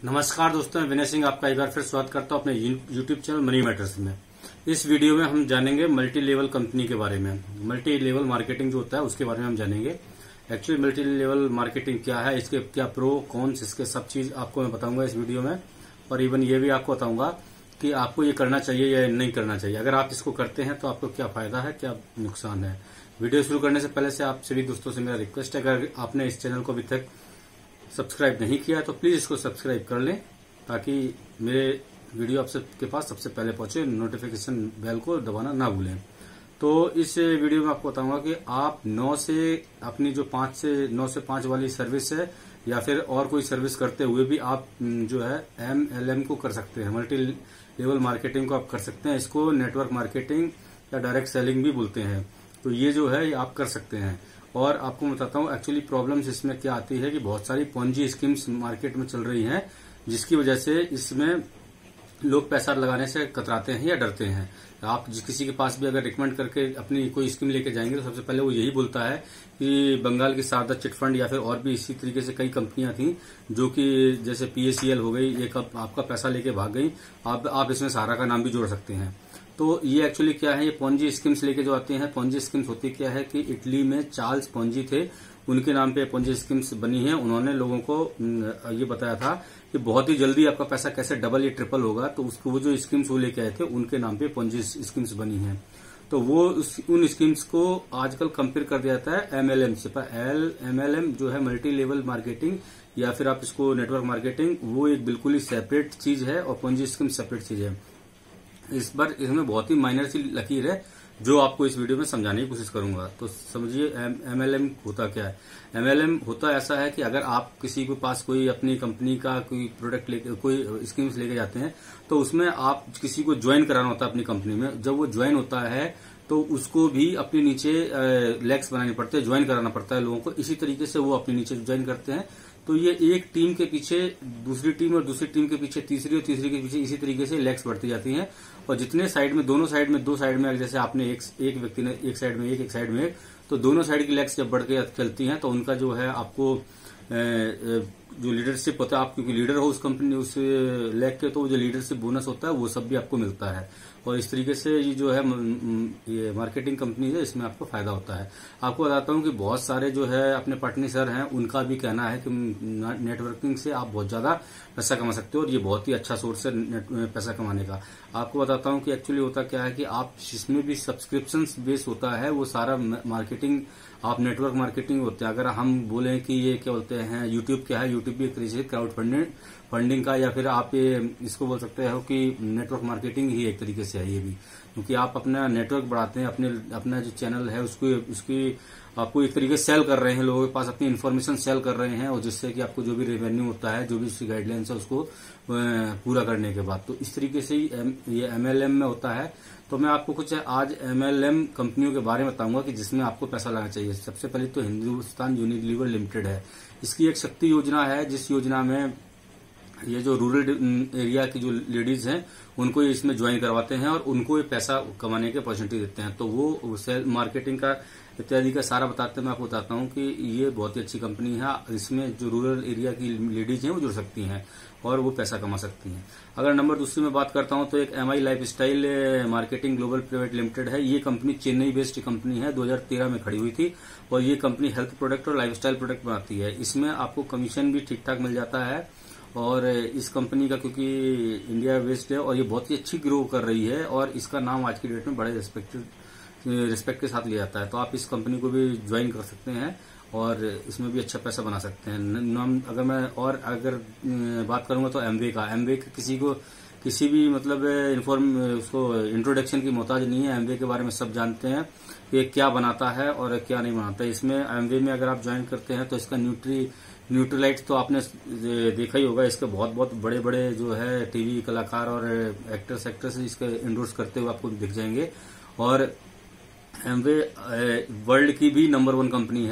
नमस्कार दोस्तों, विनय सिंह आपका एक बार फिर स्वागत करता हूं अपने यूट्यूब चैनल मनी मैटर्स में। इस वीडियो में हम जानेंगे मल्टी लेवल कंपनी के बारे में। मल्टी लेवल मार्केटिंग जो होता है उसके बारे में हम जानेंगे। एक्चुअली मल्टी लेवल मार्केटिंग क्या है, इसके क्या प्रो कॉन्स, इसके सब चीज आपको मैं बताऊंगा इस वीडियो में। और इवन ये भी आपको बताऊंगा कि आपको ये करना चाहिए या नहीं करना चाहिए। अगर आप इसको करते हैं तो आपको क्या फायदा है, क्या नुकसान है। वीडियो शुरू करने से पहले से आप सभी दोस्तों से मेरा रिक्वेस्ट है, अगर आपने इस चैनल को अभी तक सब्सक्राइब नहीं किया तो प्लीज इसको सब्सक्राइब कर लें, ताकि मेरे वीडियो आप सबके पास सबसे पहले पहुंचे। नोटिफिकेशन बेल को दबाना ना भूलें। तो इस वीडियो में आपको बताऊंगा कि आप 9 से अपनी जो 5 से 9 से 5 वाली सर्विस है या फिर और कोई सर्विस करते हुए भी आप जो है MLM को कर सकते हैं। मल्टी लेवल मार्केटिंग को आप कर सकते हैं। इसको नेटवर्क मार्केटिंग या डायरेक्ट सेलिंग भी बोलते हैं। तो ये जो है ये आप कर सकते हैं। और आपको बताता हूँ एक्चुअली प्रॉब्लम्स इसमें क्या आती है कि बहुत सारी पोंजी स्कीम्स मार्केट में चल रही हैं, जिसकी वजह से इसमें लोग पैसा लगाने से कतराते हैं या डरते हैं। आप किसी के पास भी अगर रिकमेंड करके अपनी कोई स्कीम लेके जाएंगे तो सबसे पहले वो यही बोलता है कि बंगाल की शारदा चिट फंड या फिर और भी इसी तरीके से कई कंपनियां थी जो कि जैसे PACL हो गई, ये कब आपका पैसा लेके भाग गई। आप इसमें सहारा का नाम भी जोड़ सकते हैं। तो ये एक्चुअली क्या है, ये पोंजी स्कीम्स लेके जो आते हैं। पोंजी स्कीम्स होती क्या है कि इटली में चार्ल्स पोंजी थे, उनके नाम पे पोंजी स्कीम्स बनी है। उन्होंने लोगों को ये बताया था कि बहुत ही जल्दी आपका पैसा कैसे डबल या ट्रिपल होगा। तो उसको वो जो स्कीम्स वो लेके आए थे उनके नाम पे पोंजी स्कीम्स बनी है। तो वो उन स्कीम्स को आजकल कंपेयर कर दिया जाता है MLM से। पर MLM जो है मल्टी लेवल मार्केटिंग या फिर आप इसको नेटवर्क मार्केटिंग, वो एक बिल्कुल ही सेपरेट चीज है और पोंजी स्कीम सेपरेट चीज है। इस पर इसमें बहुत ही माइनर सी लकीर है जो आपको इस वीडियो में समझाने की कोशिश करूंगा। तो समझिए MLM होता क्या है। MLM होता ऐसा है कि अगर आप किसी के पास कोई अपनी कंपनी का कोई प्रोडक्ट लेके कोई स्कीम्स लेके जाते हैं तो उसमें आप किसी को ज्वाइन कराना होता है अपनी कंपनी में। जब वो ज्वाइन होता है तो उसको भी अपने नीचे लेग्स बनाने पड़ते हैं, ज्वाइन कराना पड़ता है लोगों को। इसी तरीके से वो अपने नीचे ज्वाइन करते हैं। तो ये एक टीम के पीछे दूसरी टीम और दूसरी टीम के पीछे तीसरी और तीसरी के पीछे इसी तरीके से लेग्स बढ़ती जाती हैं। और जितने साइड में दोनों साइड में दो साइड में जैसे आपने एक व्यक्ति ने एक साइड में एक साइड में एक, तो दोनों साइड की लेग्स जब बढ़ के चलती हैं तो उनका जो है आपको जो लीडरशिप होता है, आप क्योंकि लीडर हो उस कंपनी उस लेग के, तो वो जो लीडरशिप बोनस होता है वो सब भी आपको मिलता है। और इस तरीके से ये जो है ये मार्केटिंग कंपनी है, इसमें आपको फायदा होता है। आपको बताता हूँ कि बहुत सारे जो है अपने पार्टनर हैं, उनका भी कहना है कि नेटवर्किंग से आप बहुत ज्यादा पैसा कमा सकते हो और ये बहुत ही अच्छा सोर्स है पैसा कमाने का। आपको बताता हूँ कि एक्चुअली होता क्या है कि आप जिसमें भी सब्सक्रिप्शन बेस होता है वो सारा मार्केटिंग आप नेटवर्क मार्केटिंग होते हैं। अगर हम बोलें कि ये क्या बोलते हैं, यूट्यूब क्या है, यूट्यूब भी एक तरीके से क्राउड फंडिंग का, या फिर आप ये इसको बोल सकते हो कि नेटवर्क मार्केटिंग ही एक तरीके से है ये भी। क्योंकि आप अपना नेटवर्क बढ़ाते हैं, अपना जो चैनल है उसकी आपको एक तरीके से सेल कर रहे हैं, लोगों के पास अपनी इन्फॉर्मेशन सेल कर रहे हैं, और जिससे कि आपको जो भी रेवेन्यू होता है, जो भी उसकी गाइडलाइंस है उसको पूरा करने के बाद। तो इस तरीके से ही ये MLM में होता है। तो मैं आपको कुछ आज MLM कंपनियों के बारे में बताऊंगा कि जिसमें आपको पैसा लगाना चाहिए। सबसे पहले तो हिंदुस्तान यूनिलीवर लिमिटेड है। इसकी एक शक्ति योजना है, जिस योजना में ये जो रूरल एरिया की जो लेडीज हैं उनको इसमें ज्वाइन करवाते हैं और उनको ये पैसा कमाने की अपॉर्चुनिटी देते हैं। तो वो सेल मार्केटिंग का इत्यादि का सारा बताते हैं। मैं आपको बताता हूँ कि ये बहुत ही अच्छी कंपनी है। इसमें जो रूरल एरिया की लेडीज हैं वो जुड़ सकती हैं और वो पैसा कमा सकती हैं। अगर नंबर दूसरी में बात करता हूँ तो एक MI lifestyle marketing global private limited है। ये कंपनी चेन्नई बेस्ड कंपनी है, 2013 में खड़ी हुई थी। और ये कंपनी हेल्थ प्रोडक्ट और लाइफस्टाइल प्रोडक्ट बनाती है। इसमें आपको कमीशन भी ठीक ठाक मिल जाता है। और इस कंपनी का क्योंकि इंडिया बेस्ड है और ये बहुत ही अच्छी ग्रो कर रही है और इसका नाम आज की डेट में बड़े रिस्पेक्ट के साथ लिया जाता है। तो आप इस कंपनी को भी ज्वाइन कर सकते हैं और इसमें भी अच्छा पैसा बना सकते हैं। अगर बात करूंगा तो एमवे का किसी भी मतलब उसको इंट्रोडक्शन की मोहताज नहीं है। एमवे के बारे में सब जानते हैं कि क्या बनाता है और क्या नहीं बनाता है। इसमें एमवे में अगर आप ज्वाइन करते हैं तो इसका न्यूट्रीलाइट तो आपने देखा ही होगा। इसके बहुत बहुत बड़े बड़े जो है टीवी कलाकार और एक्टर्स इसके इंडोर्स करते हुए आपको दिख जाएंगे। और एमवे वर्ल्ड की भी नंबर 1 कंपनी है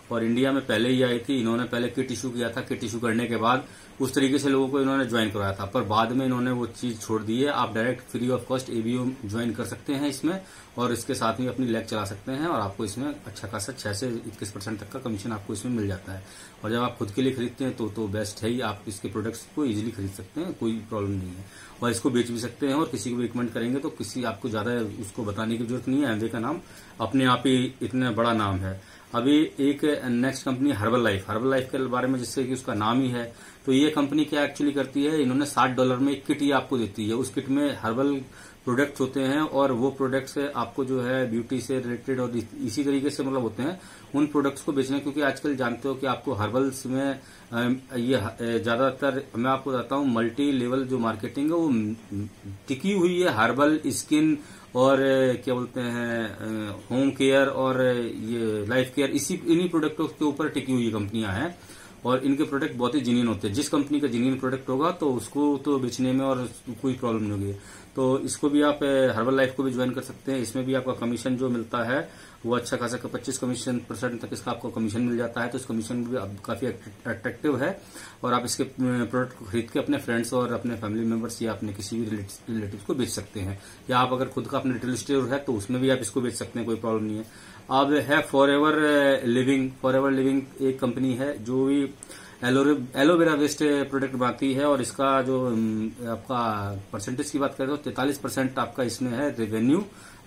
और इंडिया में पहले ही आई थी। इन्होंने पहले किट इशू किया था, किट इशू करने के बाद उस तरीके से लोगों को इन्होंने ज्वाइन करवाया था, पर बाद में इन्होंने वो चीज छोड़ दी है। आप direct free of cost ABO join कर सकते हैं इसमें, और इसके साथ में अपनी लैग चला सकते हैं, और आपको इसमें अच्छा खासा 6 से 21% तक का कमीशन आपको इसमें मिल जाता है। और जब आप खुद के लिए खरीदते हैं तो बेस्ट है ही, आप इसके प्रोडक्ट्स को इजीली खरीद सकते हैं, कोई प्रॉब्लम नहीं है, और इसको बेच भी सकते हैं। और किसी को भी रिकमेंड करेंगे तो किसी आपको ज्यादा उसको बताने की जरूरत नहीं है। एमवे का नाम अपने आप ही इतना बड़ा नाम है। अभी एक नेक्स्ट कंपनी हर्बल लाइफ के बारे में, जिससे कि उसका नाम ही है। तो ये कंपनी क्या एक्चुअली करती है, इन्होंने $60 में एक किट ही आपको देती है। उस किट में हर्बल प्रोडक्ट्स होते हैं, और वो प्रोडक्ट्स आपको जो है ब्यूटी से रिलेटेड और इसी तरीके से मतलब होते हैं उन प्रोडक्ट्स को बेचने। क्योंकि आजकल जानते हो कि आपको हर्बल्स में ये ज्यादातर, मैं आपको बताता हूँ, मल्टी लेवल जो मार्केटिंग है वो टिकी हुई है हर्बल, स्किन और क्या बोलते हैं होम केयर और ये लाइफ केयर, इन्हीं प्रोडक्टों के ऊपर टिकी हुई कंपनियां हैं। और इनके प्रोडक्ट बहुत ही जेन्युइन होते हैं। जिस कंपनी का जेन्युइन प्रोडक्ट होगा तो उसको तो बेचने में और कोई प्रॉब्लम नहीं होगी। तो इसको भी आप हर्बल लाइफ को भी ज्वाइन कर सकते हैं। इसमें भी आपका कमीशन जो मिलता है वो अच्छा खासा 25% तक इसका आपको कमीशन मिल जाता है। तो इस कमीशन भी काफी अट्रैक्टिव है, और आप इसके प्रोडक्ट को खरीद के अपने फ्रेंड्स और अपने फैमिली मेंबर्स या अपने किसी भी रिलेटिव को बेच सकते हैं। या आप अगर खुद का अपना रिटेल स्टोर है तो उसमें भी आप इसको बेच सकते हैं, कोई प्रॉब्लम नहीं है। अब है फॉरएवर लिविंग एक कंपनी है जो भी एलोवेरा वेस्ट प्रोडक्ट बनाती है, और इसका जो आपका परसेंटेज की बात करें तो 43% आपका इसमें है रेवेन्यू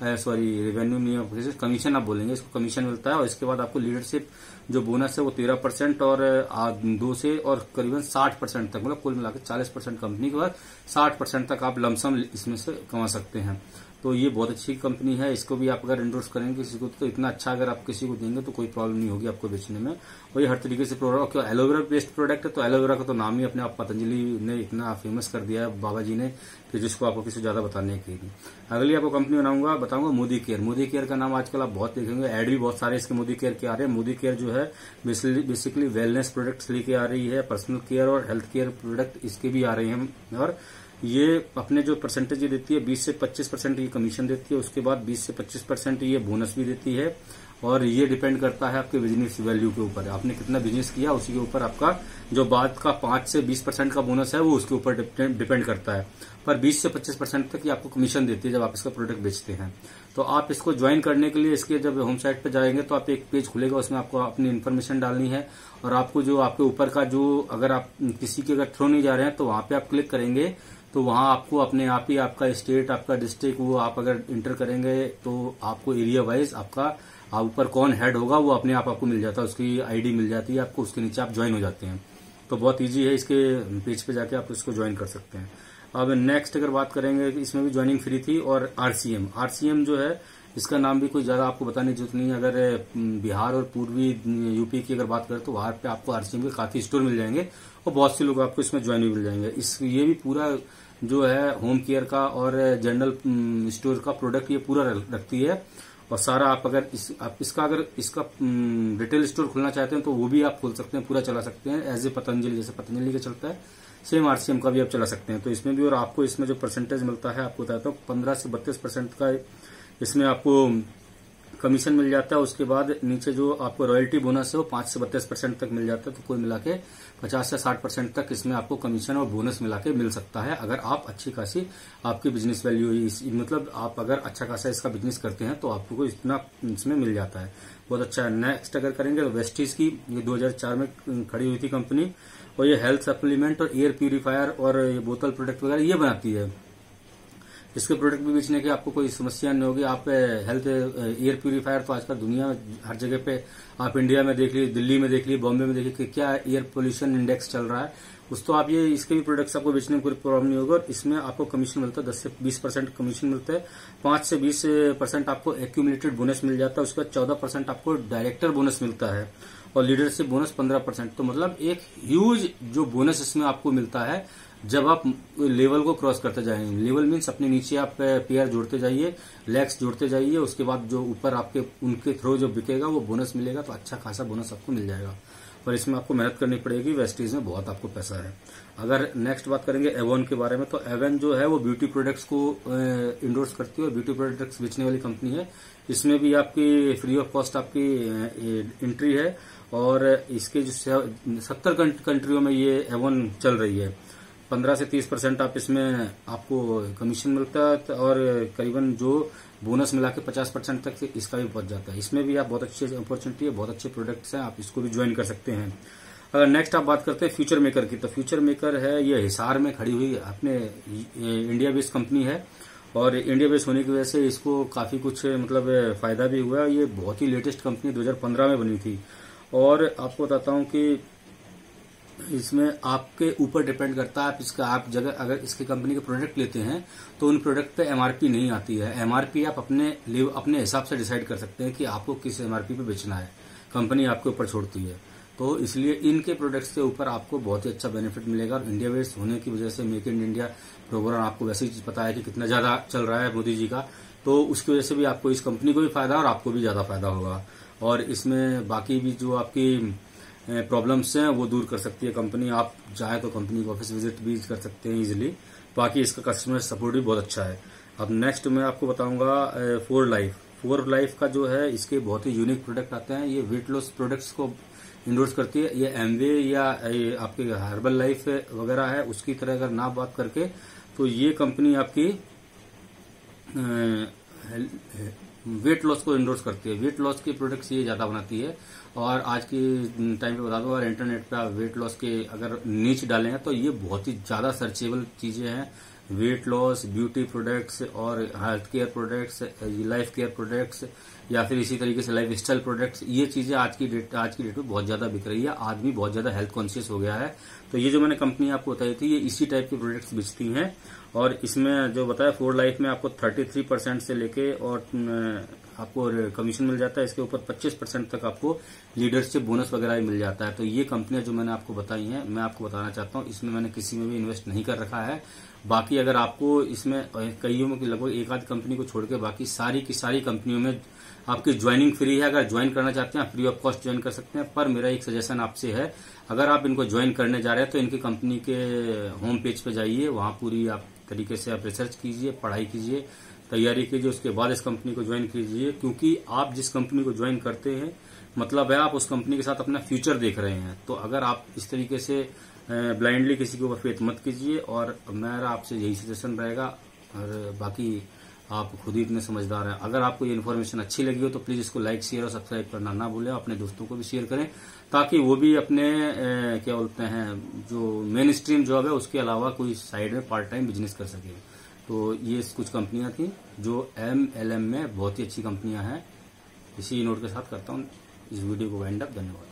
नहीं, कमीशन आप बोलेंगे, इसको कमीशन मिलता है। और इसके बाद आपको लीडरशिप जो बोनस है वो 13% और 2 से और करीबन 60% तक, मतलब कुल मिलाकर 40% कंपनी के बाद 60% तक आप लमसम इसमें से कमा सकते हैं। तो ये बहुत अच्छी कंपनी है। इसको भी आप अगर इंडोर्स करेंगे किसी को तो इतना अच्छा अगर आप किसी को देंगे तो कोई प्रॉब्लम नहीं होगी आपको बेचने में। और ये हर तरीके से प्रोडक्ट, एलोवेरा बेस्ड प्रोडक्ट है तो एलोवेरा का तो नाम ही अपने आप पतंजलि ने इतना फेमस कर दिया है, बाबा जी ने, कि जिसको आपको किसी ज्यादा बताने की नहीं। अगली आपको कंपनी बताऊंगा मोदी केयर का नाम आजकल आप बहुत देखेंगे, एड भी बहुत सारे इसके मोदी केयर के आ रहे हैं। मोदी केयर जो है बेसिकली वेलनेस प्रोडक्ट्स लेके आ रही है, पर्सनल केयर और हेल्थ केयर प्रोडक्ट इसके भी आ रहे हैं। और ये अपने जो परसेंटेज देती है 20 से 25% ये कमीशन देती है, उसके बाद 20 से 25% ये बोनस भी देती है। और ये डिपेंड करता है आपके बिजनेस वैल्यू के ऊपर, आपने कितना बिजनेस किया उसी के ऊपर आपका जो बाद का 5 से 20% का बोनस है वो उसके ऊपर डिपेंड करता है। पर 20 से 25% तक ये आपको कमीशन देती है जब आप इसका प्रोडक्ट बेचते हैं। तो आप इसको ज्वाइन करने के लिए इसके जब होम साइट पे जाएंगे तो आप एक पेज खुलेगा, उसमें आपको अपनी इन्फॉर्मेशन डालनी है, और आपको जो आपके ऊपर का जो अगर आप किसी के अगर थ्रू नहीं जा रहे हैं तो वहां पे आप क्लिक करेंगे तो वहां आपको अपने आप ही आपका स्टेट, आपका डिस्ट्रिक्ट, वो आप अगर इंटर करेंगे तो आपको एरिया वाइज आपका ऊपर कौन हेड होगा वो अपने आप आपको मिल जाता है, उसकी आईडी मिल जाती है आपको, उसके नीचे आप ज्वाइन हो जाते हैं। तो बहुत इजी है, इसके पेज पे जाके आप इसको ज्वाइन कर सकते हैं। अब नेक्स्ट अगर बात करेंगे, इसमें भी ज्वाइनिंग फ्री थी। और आरसीएम जो है इसका नाम भी कोई ज्यादा आपको बताने की जरूरत नहीं है। अगर बिहार और पूर्वी यूपी की अगर बात करें तो वहां पे आपको आरसीएम के काफी स्टोर मिल जाएंगे, और बहुत से लोग आपको इसमें ज्वाइन भी मिल जाएंगे। ये भी पूरा जो है होम केयर का और जनरल स्टोर का प्रोडक्ट ये पूरा रखती है। और सारा आप अगर इसका रिटेल स्टोर खोलना चाहते हैं तो वो भी आप खोल सकते हैं, पूरा चला सकते हैं एज ए पतंजलि, जैसे पतंजलि का चलता है सेम आरसीएम का भी आप चला सकते हैं। तो इसमें भी, और आपको इसमें जो परसेंटेज मिलता है आपको बताता हूँ 15 से 32% का इसमें आपको कमीशन मिल जाता है। उसके बाद नीचे जो आपको रॉयल्टी बोनस है वो 5 से 32% तक मिल जाता है। तो कुल मिला के 50 से 60% तक इसमें आपको कमीशन और बोनस मिला के मिल सकता है, अगर आप अच्छी खासी आपकी बिजनेस वैल्यू, मतलब आप अगर अच्छा खासा इसका बिजनेस करते हैं तो आपको इतना इसमें मिल जाता है, बहुत अच्छा है। नेक्स्ट अगर करेंगे तो वेस्टीज की, ये 2004 में खड़ी हुई थी कंपनी, और ये हेल्थ सप्लीमेंट और एयर प्यूरिफायर और ये बोतल प्रोडक्ट वगैरह ये बनाती है। इसके प्रोडक्ट भी बेचने की आपको कोई समस्या नहीं होगी। आप हेल्थ एयर प्यूरिफायर तो आजकल दुनिया में हर जगह पे, आप इंडिया में देख लीजिए, दिल्ली में देख लीजिए, बॉम्बे में देखिए कि क्या एयर पोल्यूशन इंडेक्स चल रहा है, उस तो आप ये इसके भी प्रोडक्ट्स आपको बेचने में कोई प्रॉब्लम नहीं होगा। और इसमें आपको कमीशन मिलता है 10 से 20% कमीशन मिलता है, 5 से 20% आपको एक्यूमुलेटेड बोनस मिल जाता है, उसके बाद 14% आपको डायरेक्टर बोनस मिलता है, और लीडरशिप बोनस 15%। तो मतलब एक ह्यूज जो बोनस इसमें आपको मिलता है जब आप लेवल को क्रॉस करते जाएंगे। लेवल मीन्स अपने नीचे आप पेयर जोड़ते जाइए, लेग्स जोड़ते जाइए, उसके बाद जो ऊपर आपके उनके थ्रू जो बिकेगा वो बोनस मिलेगा, तो अच्छा खासा बोनस आपको मिल जाएगा। पर इसमें आपको मेहनत करनी पड़ेगी। वेस्टीज में बहुत आपको पैसा है। अगर नेक्स्ट बात करेंगे एवॉन के बारे में, तो एवन जो है वो ब्यूटी प्रोडक्ट्स को इंडोर्स करती है और ब्यूटी प्रोडक्ट्स बेचने वाली कंपनी है। इसमें भी आपकी फ्री ऑफ कॉस्ट आपकी एंट्री है और इसके जो 70 कंट्रियों में ये एवॉन चल रही है। 15 से 30% आप इसमें आपको कमीशन मिलता है और करीबन जो बोनस मिला के 50% तक इसका भी पहुंच जाता है। इसमें भी आप बहुत अच्छी अपॉर्चुनिटी है, बहुत अच्छे प्रोडक्ट्स हैं, आप इसको भी ज्वाइन कर सकते हैं। अगर नेक्स्ट आप बात करते हैं फ्यूचर मेकर की, तो फ्यूचर मेकर है ये हिसार में खड़ी हुई अपने इंडिया बेस्ड कंपनी है और इंडिया बेस्ड होने की वजह से इसको काफी कुछ मतलब फायदा भी हुआ है। ये बहुत ही लेटेस्ट कंपनी 2015 में बनी थी और आपको बताता हूं कि इसमें आपके ऊपर डिपेंड करता है आप जगह अगर इसकी कंपनी के प्रोडक्ट लेते हैं तो उन प्रोडक्ट पे एमआरपी नहीं आती है। एमआरपी आप अपने हिसाब से डिसाइड कर सकते हैं कि आपको किस एमआरपी पे बेचना है, कंपनी आपके ऊपर छोड़ती है। तो इसलिए इनके प्रोडक्ट्स के ऊपर आपको बहुत ही अच्छा बेनिफिट मिलेगा और इंडिया बेस्ड होने की वजह से मेक इन इंडिया प्रोग्राम आपको वैसे ही पता है कि कितना ज्यादा चल रहा है मोदी जी का, तो उसकी वजह से भी आपको इस कंपनी को भी फायदा और आपको भी ज्यादा फायदा होगा। और इसमें बाकी भी जो आपकी प्रॉब्लम्स हैं वो दूर कर सकती है कंपनी। आप चाहे तो कंपनी को ऑफिस विजिट भी कर सकते हैं इजीली। बाकी इसका कस्टमर सपोर्ट भी बहुत अच्छा है। अब नेक्स्ट मैं आपको बताऊंगा फोर लाइफ का जो है, इसके बहुत ही यूनिक प्रोडक्ट आते हैं। ये वेट लॉस प्रोडक्ट्स को इंडोर्स करती है। ये एमवे या आपके हर्बल लाइफ वगैरह है उसकी तरह अगर ना बात करके, तो ये कंपनी आपकी वेट लॉस को इंडोर्स करती है। वेट लॉस के प्रोडक्ट्स ये ज्यादा बनाती है और आज के टाइम पे बता दो, और इंटरनेट पे आप वेट लॉस के अगर नीच डालें तो ये बहुत ही ज्यादा सर्चेबल चीजें हैं। वेट लॉस, ब्यूटी प्रोडक्ट्स और health care products, life care products या फिर इसी तरीके से लाइफ स्टाइल प्रोडक्ट्स, ये चीजें आज की डेट में बहुत ज्यादा बिक रही है। आदमी बहुत ज्यादा हेल्थ कॉन्शियस हो गया है। तो ये जो मैंने कंपनी आपको बताई थी ये इसी टाइप के प्रोडक्ट्स बेचती हैं और इसमें जो बताया फोर लाइफ में आपको 33% से लेके और आपको कमीशन मिल जाता है। इसके ऊपर 25% तक आपको लीडरशिप बोनस वगैरह भी मिल जाता है। तो ये कंपनियां जो मैंने आपको बताई हैं, मैं आपको बताना चाहता हूं इसमें मैंने किसी में भी इन्वेस्ट नहीं कर रखा है। बाकी अगर आपको इसमें कईयों में लगभग एक आध कंपनी को छोड़ के बाकी सारी की सारी कंपनियों में आपकी ज्वाइनिंग फ्री है। अगर ज्वाइन करना चाहते हैं फ्री ऑफ कॉस्ट ज्वाइन कर सकते हैं। पर मेरा एक सजेशन आपसे है, अगर आप इनको ज्वाइन करने जा रहे हैं तो इनकी कंपनी के होम पेज पे जाइए, वहां पूरी आप तरीके से आप रिसर्च कीजिए, पढ़ाई कीजिए, तैयारी कीजिए, उसके बाद इस कंपनी को ज्वाइन कीजिए। क्योंकि आप जिस कंपनी को ज्वाइन करते हैं मतलब है आप उस कंपनी के साथ अपना फ्यूचर देख रहे हैं। तो अगर आप इस तरीके से ब्लाइंडली किसी के ऊपर फेथ मत कीजिए और मेरा आपसे यही सजेशन रहेगा। और बाकी आप खुद ही इतने समझदार हैं। अगर आपको ये इन्फॉर्मेशन अच्छी लगी हो तो प्लीज इसको लाइक, शेयर और सब्सक्राइब करना ना भूलें। अपने दोस्तों को भी शेयर करें ताकि वो भी अपने क्या बोलते हैं जो मेन स्ट्रीम जॉब है उसके अलावा कोई साइड में पार्ट टाइम बिजनेस कर सके। तो ये कुछ कंपनियां थी जो MLM में बहुत ही अच्छी कंपनियां हैं। इसी नोट के साथ करता हूँ इस वीडियो को वाइंड अप। धन्यवाद।